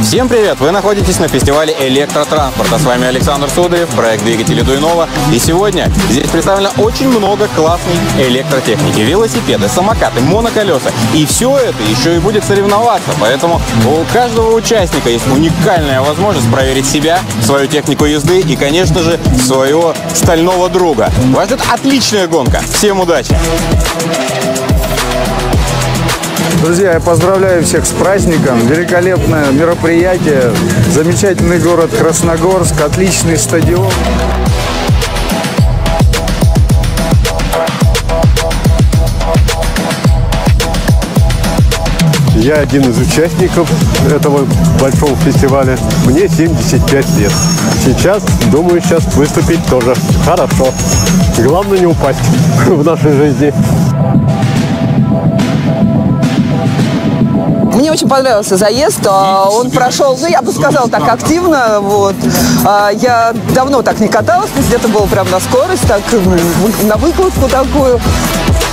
Всем привет! Вы находитесь на фестивале электротранспорта. С вами Александр Сударев, проект двигатели Дуйнова. И сегодня здесь представлено очень много классной электротехники. Велосипеды, самокаты, моноколеса. И все это еще и будет соревноваться. Поэтому у каждого участника есть уникальная возможность проверить себя, свою технику езды и, конечно же, своего стального друга. Вас ждет отличная гонка. Всем удачи! Друзья, я поздравляю всех с праздником. Великолепное мероприятие. Замечательный город Красногорск, отличный стадион. Я один из участников этого большого фестиваля. Мне 75 лет. Сейчас выступить тоже хорошо. Главное не упасть в нашей жизни. Мне очень понравился заезд, он прошел, я бы сказала, так активно, вот. Я давно так не каталась, то есть это было прям на скорость, так, на выкладку такую.